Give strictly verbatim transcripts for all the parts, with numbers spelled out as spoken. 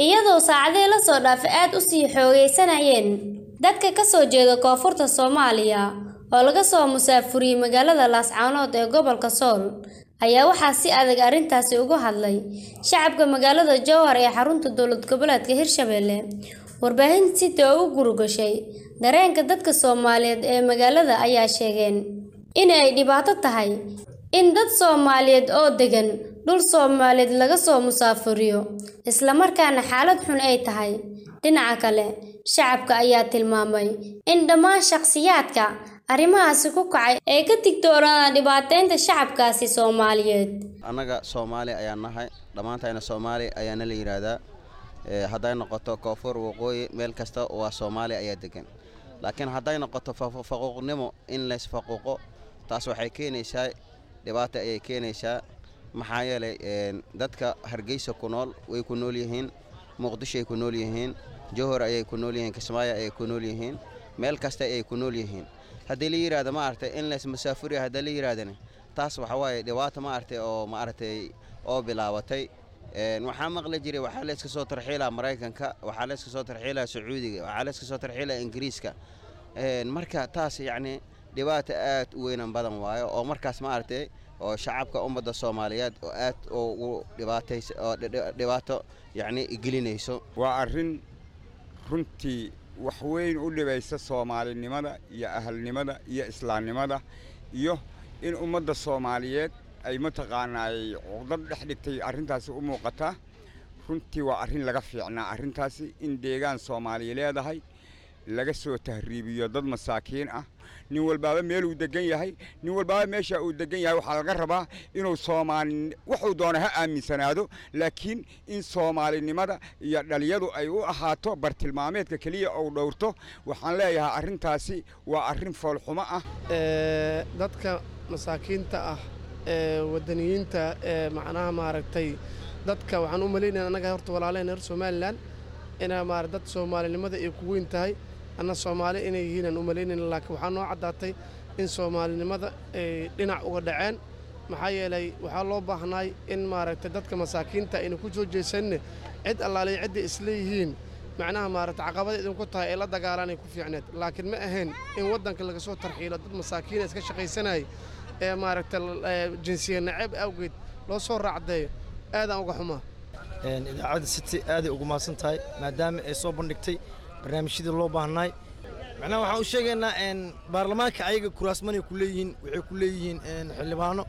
iyadoo saacadii la soo dhaafay aad u sii xoogeysanayeen dadka ka soo jeeda koonfurta Soomaaliya oo laga soo musaafuriyay magaalada Laascaanood ee gobolka Sool ayaa waxaa si adag arintaasi uga hadlay shacabka magaalada Jowhar ee xarunta dowlad goboleedka Hirshabelle. Warbaahinta sida uu gurugashay dareenka dadka Soomaaliyeed ee magaalada ayaa sheegeen in ay dhibaato tahay in dad Soomaaliyeed oo degan dhul Soomaaliyeed laga soo musaafuriyo isla markaana xaalad xun ay tahay. Dhinaca kale shacabka ayaa tilmaamay in dhammaan shakhsiyaadka arrimahaasi ku kacay ay ka tigtooraan dhibaateynta shacabkaasi Soomaaliyeed. Anaga Soomaali ayaan nahay dhamaantayna Soomaali ayaan la yiraahdaa ee haday noqoto koonfur waqooyi meel kasta oo Soomaali ayaa degan laakiin haday noqoto faquuqnimo in la isfaquuqo taas waxay keenaysaa dhibaato ay keenaysaa maxaa yeelay dadka Hargeysa ku nool way ku nool yihiin Muqdisho ay ku nool yihiin Jowhar ay ku nool yihiin Kismaayo ay ku nool yihiin meel kasta ay ku nool yihiin hadii la yiraahdo ma artay in la ismasaafuriyo hadii la yiraahdana taas waxa way dhibaato ma artay oo ma artay oo bilaabatay een waxa maqla jiray waxa la iska soo tarxiilaa Mareykanka waxa la iska soo tarxiilaa Sacuudiga waxa la iska soo tarxiilaa Ingiriiska een marka taas yaani dhibaato aad u weyn badan waayo oo markaas ma artay oo shacabka ummadda Soomaaliyeed oo aad oo dhibaataysan oo dhibaato yaani igelinayso waa arin runtii wax weyn u dhibaysa Soomaalinimada iyo ahalnimada iyo islaamnimada iyo in ummadda Soomaaliyeed ay mataqaanay codad dhaxdhigtay arintaasi u muuqata runtii waa arin laga fiicnaa arintaasi in deegaan Soomaaliyeed leedahay laga soo tahriibiyo dad masaakiin ah nin walbaaba meel uu degan yahay nin walbaaba meesha uu degan yahay waxa laga rabaa inuu Soomaali wuxuu doono ha aaminsanaado laakiin in Soomaalinimada iyo dhaliyadu ay u ahaato bartilmaameedka kaliya oo dhowrto waxaan leeyahay arintaasi waa arin foolxumo ah ee dadka masaakiinta ah ee wadaniyiinta ee macnaha maaragtay dadka waxaan u maleynaa anaga horta walaaleen reer Soomaaliland ina maar dad Soomaalinimada ay ku weyn tahay ana Soomaali inay yihiin u maleynaa laakiin waxa noo cadaatay in Soomaalinimada ay dhinac uga dhaceen maxaa yeelay waxa loo baahnay in maaragtay dadka masaakiinta inay ku soo jeesan cid allaale cid isleeyihiin macnaha maaragtay caqabad idin ku tahay la dagaalanay ku fiicneed laakiin ma ahayn in wadanka laga soo tarxiilo dad masaakiin iska shaqaysanay ee maaragtay jinsiyad nacab awgeed loo soo raacday aad aan uga xumaa een idaacada city aad ugu maasan tahay maadaama ay soo bandhigtay barnaamijyada loo baahnay macnaha waxa uu sheegaynaa in baarlamaanka ayaga kuraasmanay ku leeyihiin waxay ku leeyihiin in xildhibaano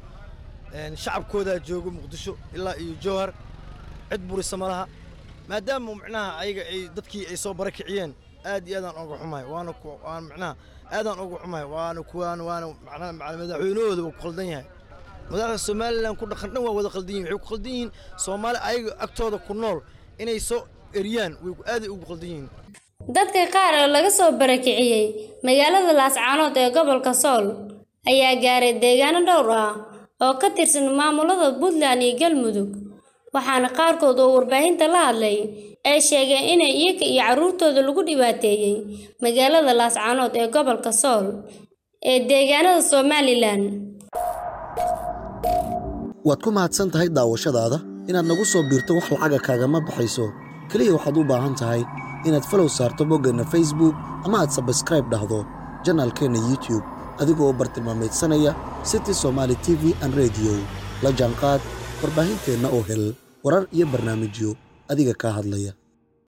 in shacabkooda joogo Muqdisho ilaa iyo Jowhar cid burisa malaha maadaama macnaha ayaga ay dadkii ay soo barakiciyeen aad iyo aad aan uga xumahay waana ku aan macnaha aad aan uga xumahay waana kuwaan waana macnaha madaxweynahooda uu qaldan yahay madaxda Soomaaliland ku dhaqan dhan waa wada qaldan yihiin waxay ku qaldan yihiin Soomaali ayaga agtooda ku nool inay soo eriyaan way aad ugu qaldan yihiin dadka qaar oo laga soo barakiciyay magaalada Laascaanood ee gobolka Sool ayaa gaaray deegaano dhowr ah oo ka tirsan maamulada Puntland iyo Galmudug waxaana qaarkood oo warbaahinta la hadlay ay sheegeen in iyaga iyo caruurtooda lagu dhibaateeyay magaalada Laascaanood ee gobolka Sool ee deegaanada Somaliland. waad ku mahadsan tahay daawashadaada inaad nagu soo biirto wax lacaga kaagama baxayso kaliya waxaad u baahan tahay inaad follow saarto boggana Facebook ama aad subscribe dhahdo channelkeena YouTube adigoo bartilmaameedsanaya City Somali T V and Radio la jaanqaad warbaahinteena oo hel warar iyo barnaamijyo adiga ka hadlaya.